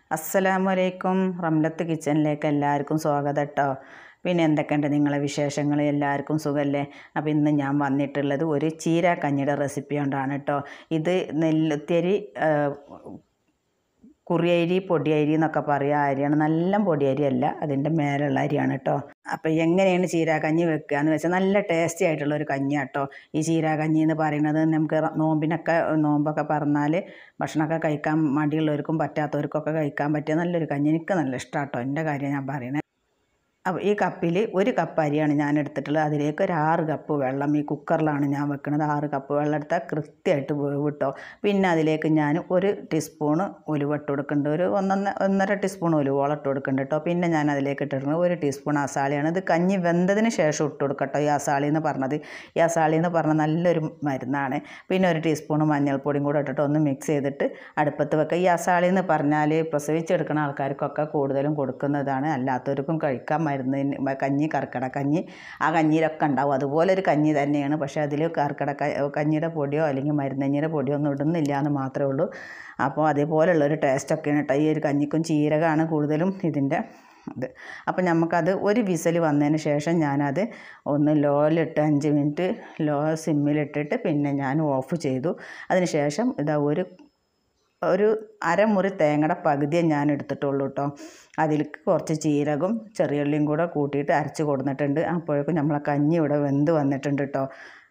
അസ്സലാമലൈക്കും. റംലത്ത് കിച്ചണിലേക്ക് എല്ലാവർക്കും സ്വാഗതം കേട്ടോ. പിന്നെ എന്തൊക്കെയുണ്ട് നിങ്ങളെ വിശേഷങ്ങൾ? എല്ലാവർക്കും സുഖമല്ലേ? അപ്പോൾ ഇന്ന് ഞാൻ വന്നിട്ടുള്ളത് ഒരു ചീര കഞ്ഞിയുടെ റെസിപ്പി കൊണ്ടാണ് കേട്ടോ. ഇത് നെല്ലുത്തരി കുറിയരി പൊടിയരി എന്നൊക്കെ പറയുക അരിയാണ്. നല്ല പൊടിയരി അല്ല, അതിൻ്റെ മേലുള്ള അരിയാണ് കേട്ടോ. അപ്പോൾ എങ്ങനെയാണ് ചീര കഞ്ഞി വെക്കുക എന്ന് വെച്ചാൽ നല്ല ടേസ്റ്റി ആയിട്ടുള്ളൊരു കഞ്ഞിയാണ് കേട്ടോ. ഈ ചീര കഞ്ഞി എന്ന് പറയുന്നത് നമുക്ക് നോമ്പൊക്കെ പറഞ്ഞാൽ ഭക്ഷണമൊക്കെ കഴിക്കാൻ മടിയുള്ളവർക്കും പറ്റാത്തവർക്കൊക്കെ കഴിക്കാൻ പറ്റിയ നല്ലൊരു കഞ്ഞി. എനിക്ക് നല്ല ഇഷ്ടമാണ് കേട്ടോ. എൻ്റെ കാര്യം ഞാൻ പറയുന്നത്. അപ്പോൾ ഈ കപ്പിൽ 1 കപ്പ് അരിയാണ് ഞാൻ എടുത്തിട്ടുള്ളത്. അതിലേക്ക് ഒരു 6 കപ്പ് വെള്ളം, ഈ കുക്കറിലാണ് ഞാൻ വെക്കുന്നത്. 6 കപ്പ് വെള്ളം എടുത്താൽ കൃത്യമായിട്ട് വേവ് കിട്ടും. പിന്നെ അതിലേക്ക് ഞാൻ 1 ടീസ്പൂണ് ഉലുവ ഇട്ട് കൊടുക്കുന്നുണ്ട്. ഒരു 1.5 ടീസ്പൂൺ ഉലുവോളം ഇട്ട് കൊടുക്കുന്നുണ്ട് കേട്ടോ. പിന്നെ ഞാൻ അതിലേക്ക് ഇട്ടിരുന്നത് 1 ടീസ്പൂൺ അസാളിയാണ്. ഇത് കഞ്ഞി വെന്തതിന് ശേഷം ഇട്ട് കൊടുക്കട്ടോ. ഈ അസാളി എന്ന് പറഞ്ഞാൽ നല്ലൊരു മരുന്നാണ്. പിന്നെ 1 ടീസ്പൂൺ മഞ്ഞൾപ്പൊടിയും കൂടെ ഇട്ടിട്ട് ഒന്ന് മിക്സ് ചെയ്തിട്ട് അടുപ്പത്ത് വെക്കുക. ഈ അസാളി എന്ന് പറഞ്ഞാൽ പ്രസവിച്ചെടുക്കുന്ന ആൾക്കാർക്കൊക്കെ കൂടുതലും കൊടുക്കുന്നതാണ്. അല്ലാത്തവർക്കും കഴിക്കാൻ മരുന്ന് കഞ്ഞി, കർക്കിടക കഞ്ഞി, ആ കഞ്ഞിയിലൊക്കെ ഉണ്ടാവും. അതുപോലെ ഒരു കഞ്ഞി തന്നെയാണ്. പക്ഷേ അതിൽ കർക്കിടക കഞ്ഞിയുടെ പൊടിയോ അല്ലെങ്കിൽ മരുന്നഞ്ഞിയുടെ പൊടിയോ ഒന്നും ഇടുന്നില്ല എന്ന് മാത്രമേ ഉള്ളൂ. അപ്പോൾ അതേപോലെയുള്ളൊരു ടേസ്റ്റൊക്കെയാണ് കേട്ടോ. ഈ ഒരു കഞ്ഞിക്കും ജീരകമാണ് കൂടുതലും ഇതിൻ്റെ ഇത്. അപ്പോൾ നമുക്കത് 1 വിസിൽ വന്നതിന് ശേഷം ഞാനത് ഒന്ന് ലോയിലിട്ട് 5 മിനിറ്റ് സിമ്മിലിട്ടിട്ട് പിന്നെ ഞാൻ ഓഫ് ചെയ്തു. അതിന് ശേഷം ഇതാ ഒരു അരമുറി തേങ്ങയുടെ പകുതിയെ ഞാൻ എടുത്തിട്ടുള്ളൂ കേട്ടോ. അതിലേക്ക് കുറച്ച് ജീരകവും ചെറിയുള്ളിയും കൂടെ കൂട്ടിയിട്ട് അരച്ച് കൊടുത്തിട്ടുണ്ട്. അപ്പോഴേക്കും നമ്മളെ കഞ്ഞി ഇവിടെ വെന്ത് വന്നിട്ടുണ്ട് കേട്ടോ.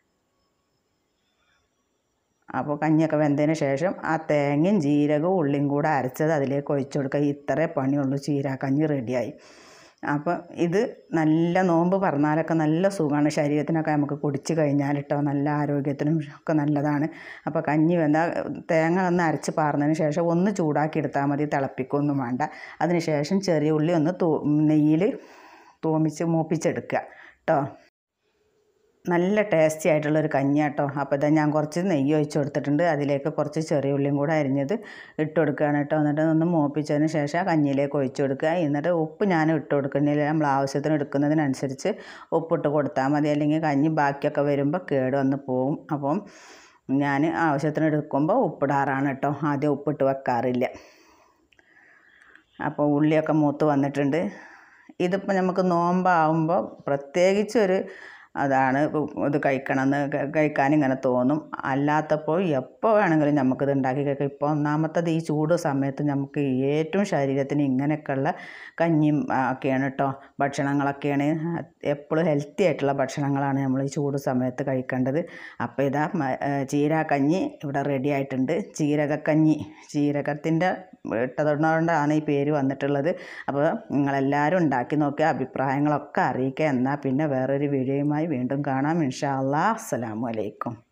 അപ്പോൾ കഞ്ഞിയൊക്കെ വെന്തതിന് ശേഷം ആ തേങ്ങയും ജീരകവും ഉള്ളിയും കൂടെ അരച്ചത് അതിലേക്ക് ഒഴിച്ചു കൊടുക്കുക. ഇത്രേ പണിയുള്ളൂ, ചീര കഞ്ഞി റെഡിയായി. അപ്പോൾ ഇത് നല്ല നോമ്പ് പറഞ്ഞാലൊക്കെ നല്ല സുഖമാണ്. ശരീരത്തിനൊക്കെ നമുക്ക് കുടിച്ച് കഴിഞ്ഞാൽ കേട്ടോ നല്ല ആരോഗ്യത്തിനും ഒക്കെ നല്ലതാണ്. അപ്പോൾ കഞ്ഞി തേങ്ങ ഒന്ന് അരച്ച് പാർന്നതിന് ശേഷം ഒന്ന് ചൂടാക്കി എടുത്താൽ മതി, തിളപ്പിക്കൊന്നും വേണ്ട. അതിന് ശേഷം ചെറിയ ഉള്ളി ഒന്ന് നെയ്യിൽ മൂപ്പിച്ചെടുക്കുക കേട്ടോ. നല്ല ടേസ്റ്റി ആയിട്ടുള്ളൊരു കഞ്ഞിയാണ് കേട്ടോ. അപ്പോൾ ഇതാ ഞാൻ കുറച്ച് നെയ്യ് ഒഴിച്ച് കൊടുത്തിട്ടുണ്ട്. അതിലേക്ക് കുറച്ച് ചെറിയ ഉള്ളിയും കൂടെ അരിഞ്ഞത് ഇട്ട് കൊടുക്കുകയാണ് കേട്ടോ. എന്നിട്ട് ഒന്ന് മൂപ്പിച്ചതിന് ശേഷം കഞ്ഞിയിലേക്ക് ഒഴിച്ച് കൊടുക്കുക. എന്നിട്ട് ഉപ്പ് ഞാൻ ഇട്ട് കൊടുക്കുന്നില്ല, നമ്മൾ ആവശ്യത്തിന് എടുക്കുന്നതിനനുസരിച്ച് ഉപ്പിട്ട് കൊടുത്താൽ മതി. അല്ലെങ്കിൽ കഞ്ഞി ബാക്കിയൊക്കെ വരുമ്പോൾ കേട് വന്ന് പോവും. അപ്പം ഞാൻ ആവശ്യത്തിന് എടുക്കുമ്പോൾ ഉപ്പിടാറാണ് കേട്ടോ. ആദ്യം ഉപ്പിട്ട് വെക്കാറില്ല. അപ്പോൾ ഉള്ളിയൊക്കെ മൂത്ത് വന്നിട്ടുണ്ട്. ഇതിപ്പോൾ നമുക്ക് നോമ്പാവുമ്പോൾ പ്രത്യേകിച്ചൊരു അതാണ് ഇത് കഴിക്കാനിങ്ങനെ തോന്നും. അല്ലാത്തപ്പോൾ എപ്പോൾ വേണമെങ്കിലും നമുക്കിത് ഉണ്ടാക്കി കഴിക്കാം. ഇപ്പോൾ ഒന്നാമത്തത് ഈ ചൂട് സമയത്ത് നമുക്ക് ഏറ്റവും ശരീരത്തിന് ഇങ്ങനെയൊക്കെയുള്ള കഞ്ഞിയും ഒക്കെയാണ് കേട്ടോ ഭക്ഷണങ്ങളൊക്കെയാണ്. എപ്പോഴും ഹെൽത്തി ആയിട്ടുള്ള ഭക്ഷണങ്ങളാണ് നമ്മൾ ഈ ചൂട് സമയത്ത് കഴിക്കേണ്ടത്. അപ്പോൾ ഇതാ ചീരക്കഞ്ഞി ഇവിടെ റെഡി ആയിട്ടുണ്ട്. ജീരകത്തിൻ്റെ ഇട്ടതുകൊണ്ടാണ് ഈ പേര് വന്നിട്ടുള്ളത്. അപ്പോൾ നിങ്ങളെല്ലാവരും ഉണ്ടാക്കി നോക്കുക, അഭിപ്രായങ്ങളൊക്കെ അറിയിക്കുക. എന്നാൽ പിന്നെ വേറൊരു വീഡിയോയുമായി വീണ്ടും കാണാം ഇൻഷാ അല്ലാഹ്. അസ്സലാമു അലൈക്കും.